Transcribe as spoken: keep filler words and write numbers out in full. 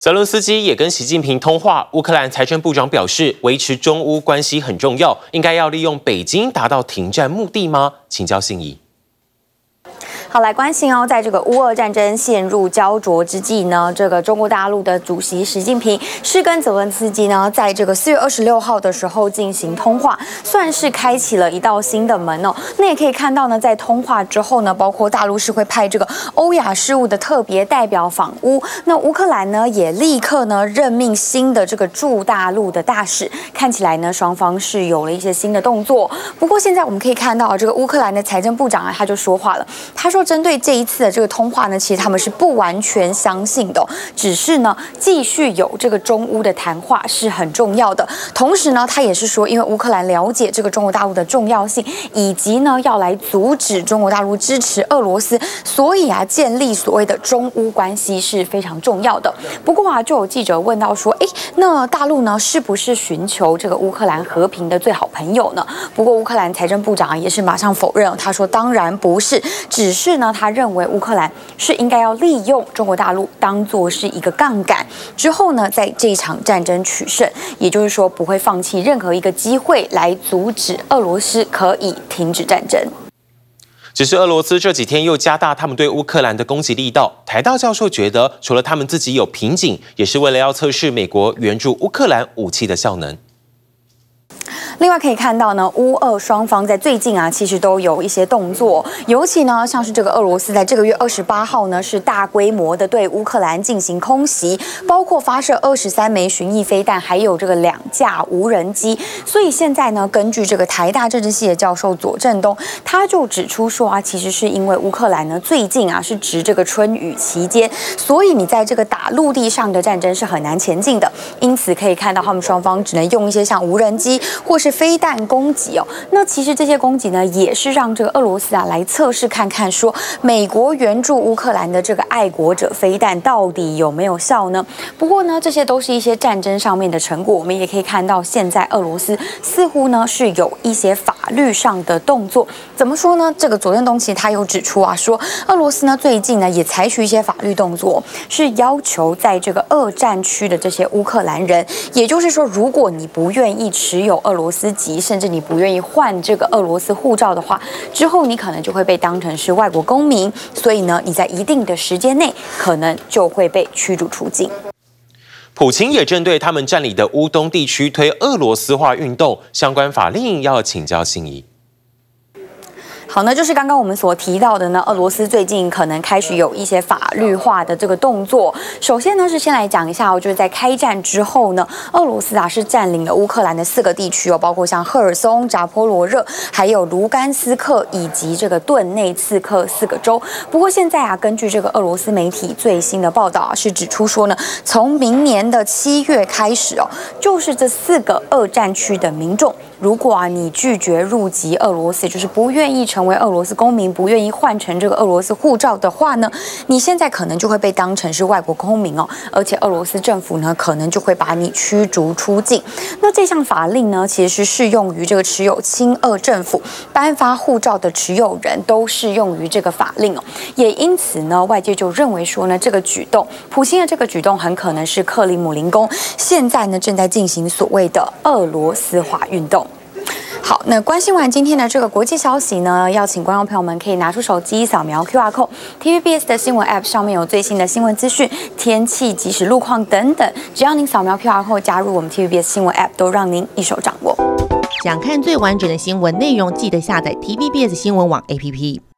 泽伦斯基也跟习近平通话。乌克兰财政部长表示，维持中乌关系很重要，应该要利用北京达到停战目的吗？请教信宜。 好，来关心哦，在这个乌俄战争陷入焦灼之际呢，这个中国大陆的主席习近平是跟泽伦斯基呢，在这个四月二十六号的时候进行通话，算是开启了一道新的门哦。那也可以看到呢，在通话之后呢，包括大陆是会派这个欧亚事务的特别代表访乌，那乌克兰呢也立刻呢任命新的这个驻大陆的大使，看起来呢双方是有了一些新的动作。不过现在我们可以看到，这个乌克兰的财政部长啊，他就说话了，他说。 针对这一次的这个通话呢，其实他们是不完全相信的、哦，只是呢继续有这个中乌的谈话是很重要的。同时呢，他也是说，因为乌克兰了解这个中国大陆的重要性，以及呢要来阻止中国大陆支持俄罗斯，所以啊建立所谓的中乌关系是非常重要的。不过啊，就有记者问到说，哎，那大陆呢是不是寻求这个乌克兰和平的最好朋友呢？不过乌克兰财政部长也是马上否认，他说当然不是，只是。 呢，他认为乌克兰是应该要利用中国大陆当作是一个杠杆，之后呢，在这一场战争取胜，也就是说不会放弃任何一个机会来阻止俄罗斯可以停止战争。 只是俄罗斯这几天又加大他们对乌克兰的攻击力道。台大教授觉得，除了他们自己有瓶颈，也是为了要测试美国援助乌克兰武器的效能。 另外可以看到呢，乌俄双方在最近啊，其实都有一些动作，尤其呢，像是这个俄罗斯在这个月二十八号呢，是大规模的对乌克兰进行空袭，包括发射二十三枚巡弋飞弹，还有这个两架无人机。所以现在呢，根据这个台大政治系的教授左正东，他就指出说啊，其实是因为乌克兰呢最近啊是值这个春雨期间，所以你在这个打陆地上的战争是很难前进的，因此可以看到他们双方只能用一些像无人机或是 飞弹攻击哦，那其实这些攻击呢，也是让这个俄罗斯啊来测试看看，说美国援助乌克兰的这个爱国者飞弹到底有没有效呢？不过呢，这些都是一些战争上面的成果，我们也可以看到，现在俄罗斯似乎呢是有一些法律上的动作。怎么说呢？这个左正东其实他有指出啊，说俄罗斯呢最近呢也采取一些法律动作，是要求在这个二战区的这些乌克兰人，也就是说，如果你不愿意持有俄罗斯 籍，甚至你不愿意换这个俄罗斯护照的话，之后你可能就会被当成是外国公民，所以呢，你在一定的时间内可能就会被驱逐出境。 普京也针对他们占领的乌东地区推俄罗斯化运动，相关法令要请教信宜。 好，那就是刚刚我们所提到的呢，俄罗斯最近可能开始有一些法律化的这个动作。首先呢，是先来讲一下哦，就是在开战之后呢，俄罗斯啊是占领了乌克兰的四个地区哦，包括像赫尔松、扎波罗热，还有卢甘斯克以及这个顿内茨克四个州。不过现在啊，根据这个俄罗斯媒体最新的报道啊，是指出说呢，从明年的七月开始哦，就是这四个二战区的民众，如果啊你拒绝入籍俄罗斯，就是不愿意成 成为俄罗斯公民，不愿意换成这个俄罗斯护照的话呢，你现在可能就会被当成是外国公民哦，而且俄罗斯政府呢，可能就会把你驱逐出境。那这项法令呢，其实是适用于这个持有亲俄政府颁发护照的持有人，都适用于这个法令哦。也因此呢，外界就认为说呢，这个举动，普京的这个举动很可能是克里姆林宫现在呢正在进行所谓的俄罗斯化运动。 好，那关心完今天的这个国际消息呢，要请观众朋友们可以拿出手机扫描 Q R code，T V B S 的新闻 App 上面有最新的新闻资讯、天气、即时路况等等，只要您扫描 Q R code 加入我们 T V B S 新闻 App， 都让您一手掌握。 想看最完整的新闻内容，记得下载 T V B S 新闻网 A P P。